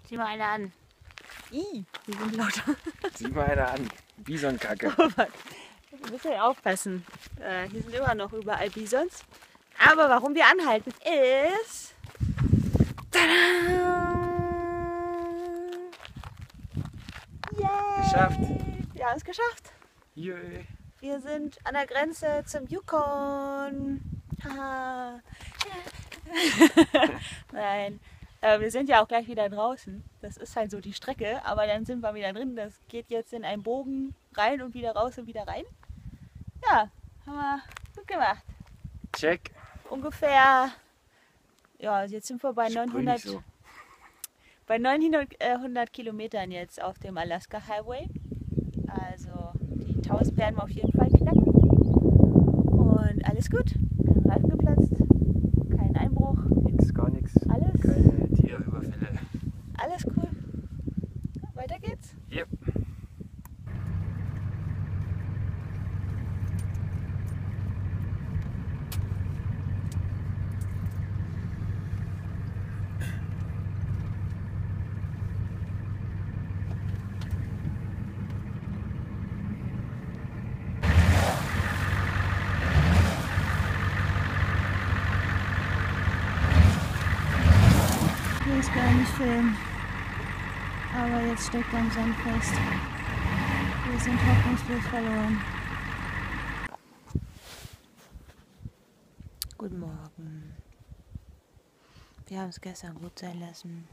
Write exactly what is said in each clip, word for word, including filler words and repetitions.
Sieh mal eine an. Ih, die sind lauter. Sieh mal eine an. Bisonkacke. Oh, wir müssen ja aufpassen. Äh, hier sind immer noch überall Bisons. Aber warum wir anhalten ist... Tada! Yay! Geschafft. Wir haben es geschafft. Jö. Wir sind an der Grenze zum Yukon. Haha. Nein, äh, wir sind ja auch gleich wieder draußen. Das ist halt so die Strecke, aber dann sind wir wieder drin. Das geht jetzt in einen Bogen rein und wieder raus und wieder rein. Ja, haben wir gut gemacht. Check. Ungefähr, ja, jetzt sind wir bei Sprüh neunhundert, nicht so. bei neunhundert Kilometern jetzt auf dem Alaska Highway. Also die tausend werden wir auf jeden Fall knacken. Und alles gut. Kein Reifen geplatzt, kein Einbruch. Nix, gar nichts. Alles? Keine Tierüberfälle. Alles cool. Weiter geht's. Yep. Ich will es gar nicht filmen. Aber jetzt steckt er am Sand fest. Wir sind hoffnungslos verloren. Guten Morgen. Wir haben es gestern gut sein lassen.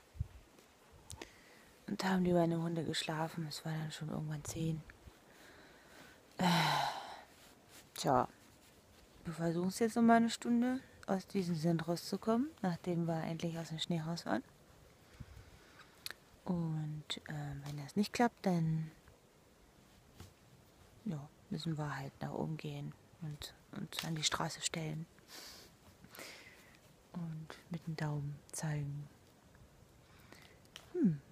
Und haben lieber in der Hunde geschlafen. Es war dann schon irgendwann zehn. Äh, tja. Wir versuchen es jetzt noch mal eine Stunde, aus diesem Sand rauszukommen, nachdem wir endlich aus dem Schnee raus waren. Und äh, wenn das nicht klappt, dann ja, müssen wir halt nach oben gehen und uns an die Straße stellen. Und mit dem Daumen zeigen. Hm.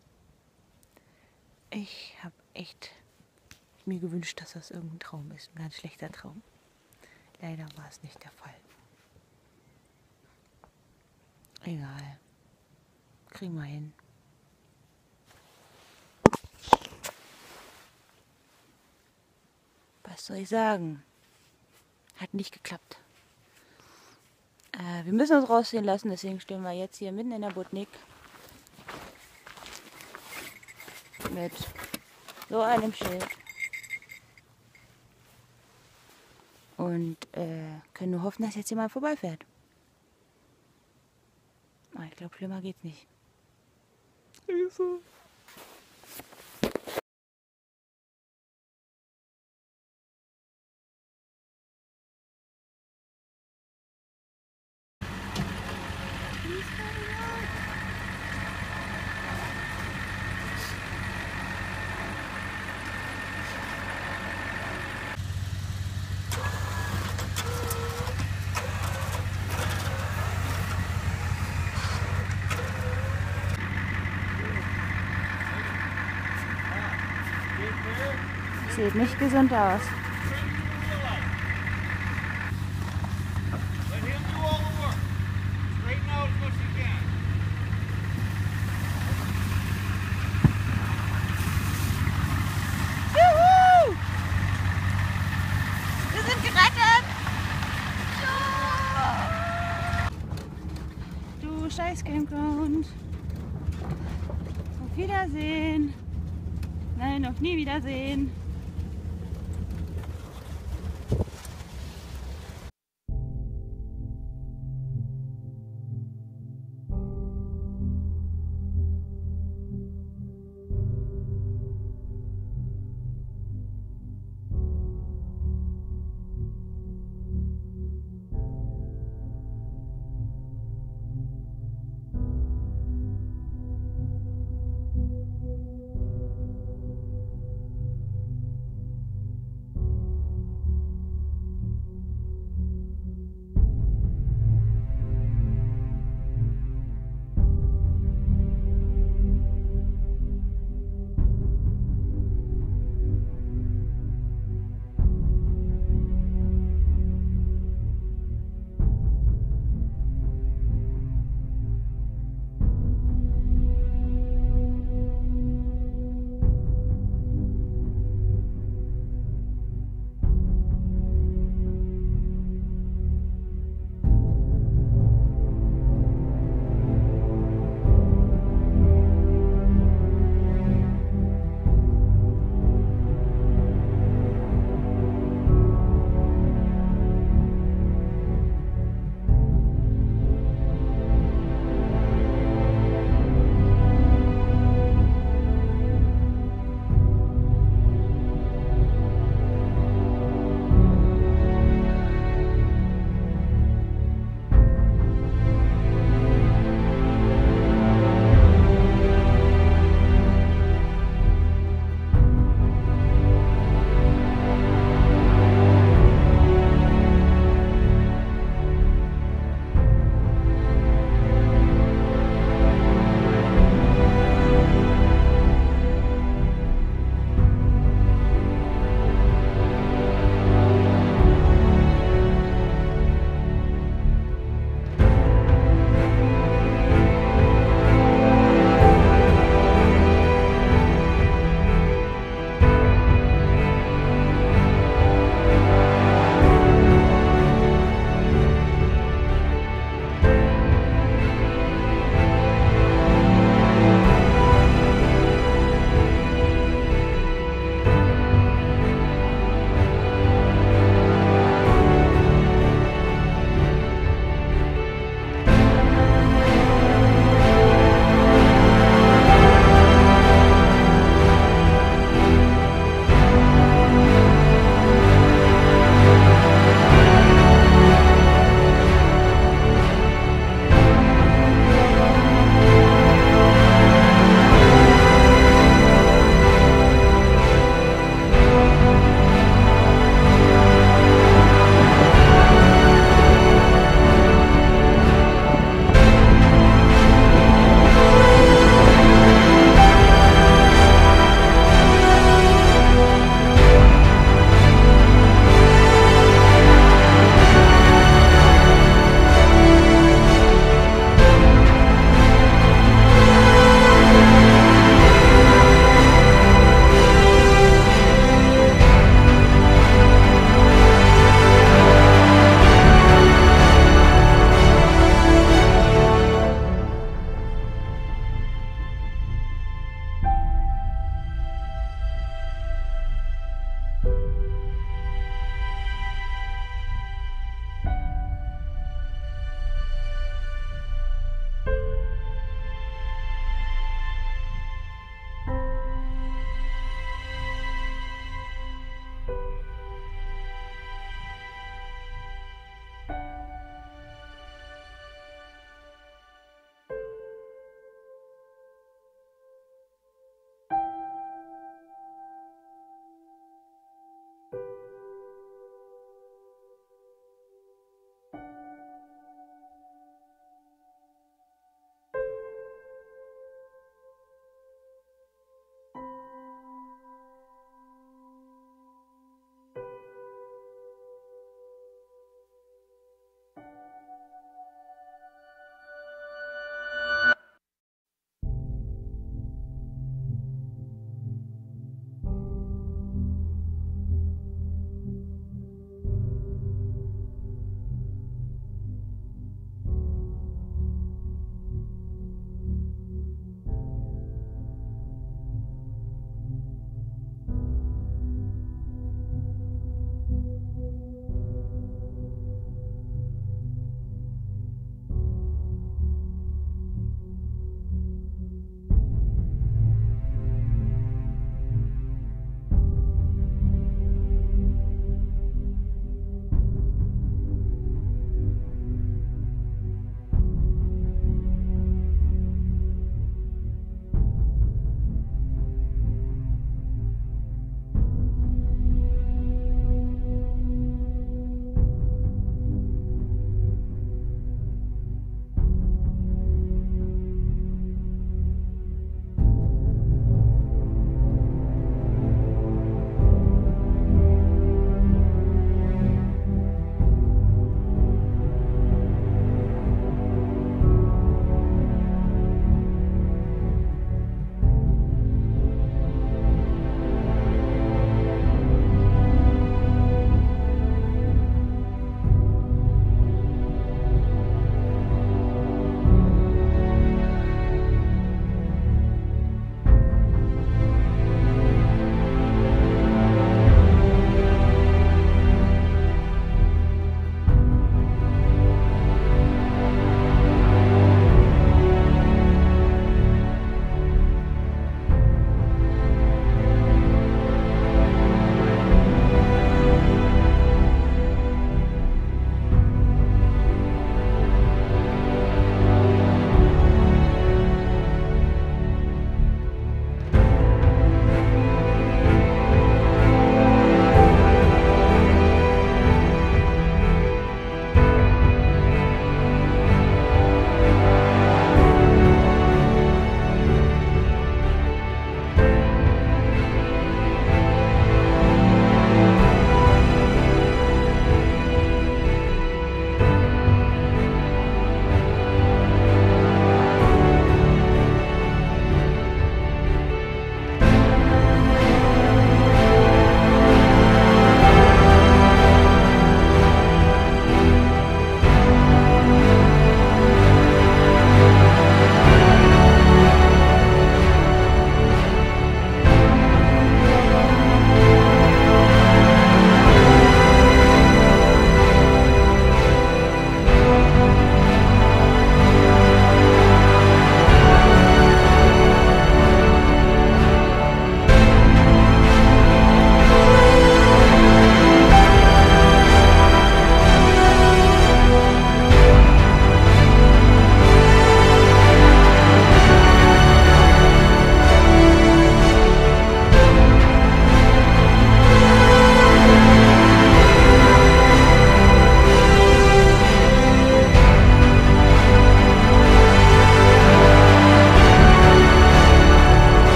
Ich habe echt mir gewünscht, dass das irgendein Traum ist. Ein ganz schlechter Traum. Leider war es nicht der Fall. Egal. Kriegen wir hin. Was soll ich sagen? Hat nicht geklappt. Äh, wir müssen uns rausziehen lassen, deswegen stehen wir jetzt hier mitten in der Botnik. Mit so einem Schild. Und äh, können nur hoffen, dass jetzt jemand vorbeifährt. Aber ich glaube, schlimmer geht's nicht. Hilfe. Sieht nicht gesund aus. Juhu! Wir sind gerettet! Ja! Du scheiß Campground. Auf Wiedersehen. Nein, auf nie Wiedersehen.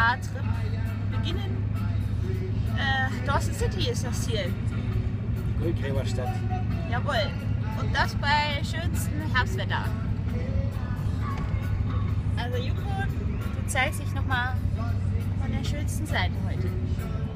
Fahrtrip beginnen. Äh, Dawson City ist das Ziel. Die Goldgräberstadt. Jawohl. Und das bei schönstem Herbstwetter. Also Yukon, du zeigst dich nochmal von der schönsten Seite heute.